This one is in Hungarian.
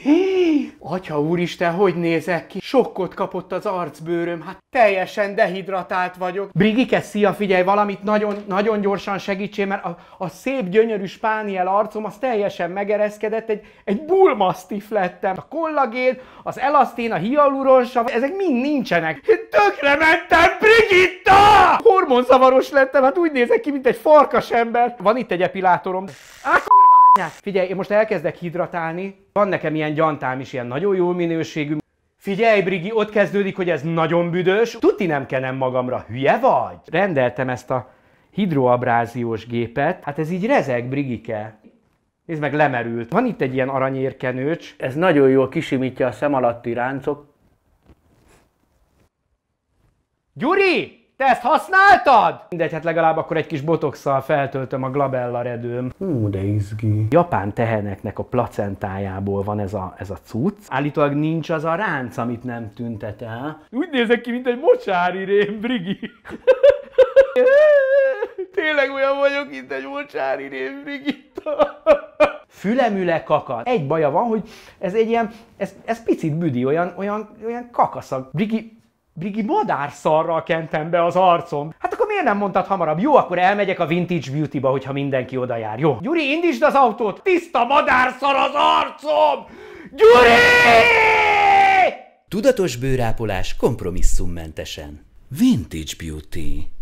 Atya úristen, hogy nézek ki? Sokkot kapott az arcbőröm, hát teljesen dehidratált vagyok. Brigike, szia, figyelj, valamit nagyon gyorsan segítsél, mert a szép, gyönyörű spániel arcom az teljesen megereszkedett, egy bullmastiff lettem. A kollagén, az elasztin, a hialuronsav, ezek mind nincsenek. Tökre mentem, Brigitta! Hormonzavaros lettem, hát úgy nézek ki, mint egy farkas ember. Van itt egy epilátorom. Figyelj, én most elkezdek hidratálni. Van nekem ilyen gyantám is, ilyen nagyon jó minőségű. Figyelj, Brigi, ott kezdődik, hogy ez nagyon büdös. Tuti nem kenem magamra, hülye vagy? Rendeltem ezt a hidroabráziós gépet. Hát ez így rezeg, Brigike. Nézd meg, lemerült. Van itt egy ilyen aranyérkenőcs. Ez nagyon jól kisimítja a szem alatti ráncok. Gyuri! Te ezt használtad? Mindegy, hát legalább akkor egy kis botoxsal feltöltöm a glabella redőm. De izgi. Japán teheneknek a placentájából van ez a cucc. Állítólag nincs az a ránc, amit nem tüntet el. Úgy nézek ki, mint egy mocsári rém, Brigi. Tényleg olyan vagyok, mint egy mocsári rém, Brigitta. Fülemüle kakad. Egy baja van, hogy ez egy ilyen, ez picit büdi, olyan kakaszak. Brigi, madárszarral kentem be az arcom. Hát akkor miért nem mondtad hamarabb? Jó, akkor elmegyek a Vintage Beauty-ba, hogyha mindenki oda jár. Jó. Gyuri, indítsd az autót! Tiszta madárszar az arcom! Gyuri! Tudatos bőrápolás kompromisszummentesen. Vintage Beauty.